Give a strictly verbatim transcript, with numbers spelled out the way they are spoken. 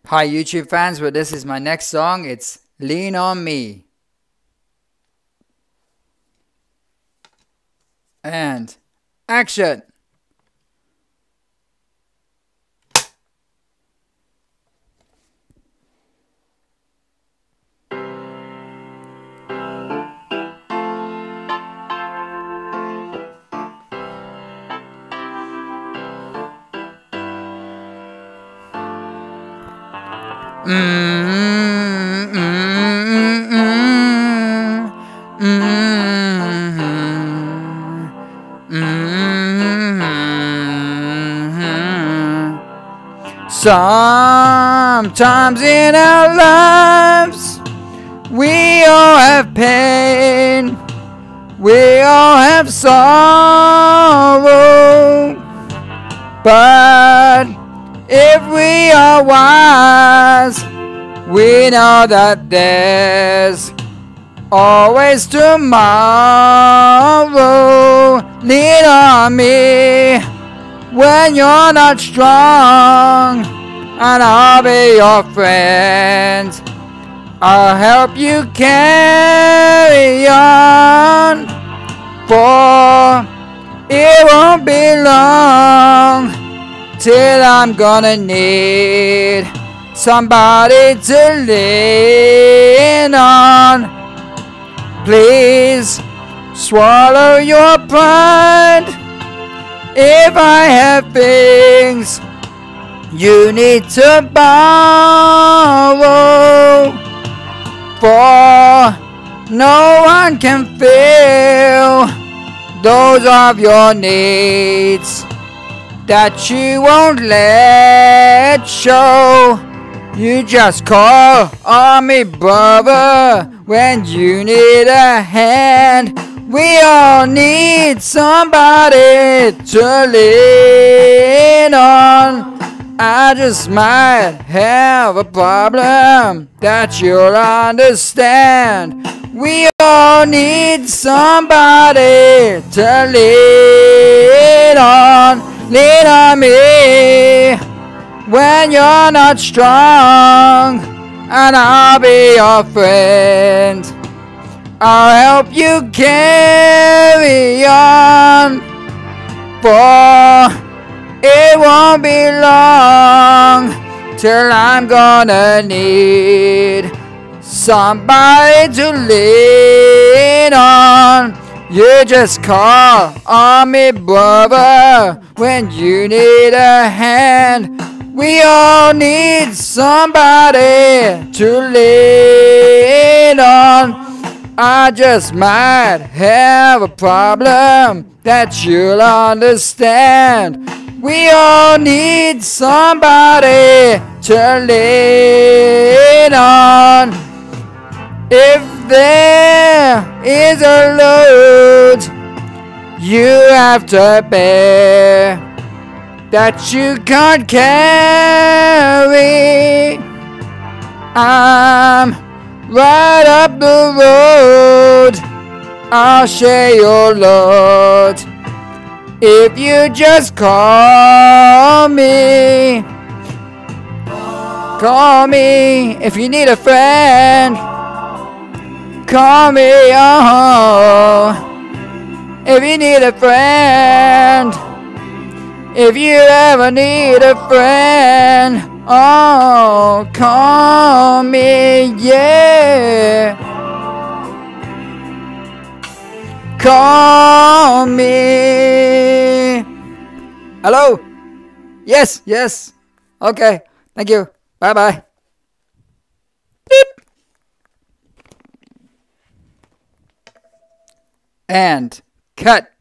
Hi YouTube fans, well this is my next song. It's Lean on Me. And action. Mm, mm, mm, mm, mm, mm. Sometimes in our lives we all have pain, we all have sorrow, but if we are wise, we know that there's always tomorrow. Lean on me when you're not strong, and I'll be your friend. I'll help you carry on, for it won't be long till I'm gonna need somebody to lean on. Please swallow your pride if I have things you need to borrow, for no one can fill those of your needs that you won't let show. You just call on me, brother, when you need a hand. We all need somebody to lean on. I just might have a problem that you'll understand. We all need somebody to lean on. Lean on me when you're not strong, and I'll be your friend. I'll help you carry on, for it won't be long till I'm gonna need somebody to lean on. You just call on me, brother, when you need a hand. We all need somebody to lean on. I just might have a problem that you'll understand. We all need somebody to lean on. If there is a load you have to bear that you can't carry, I'm right up the road. I'll share your load if you just call me. Call me if you need a friend. Call me, oh, if you need a friend. If you ever need a friend, oh, call me, yeah. Call me. Hello? Yes, yes. Okay, thank you. Bye-bye. Beep. And cut.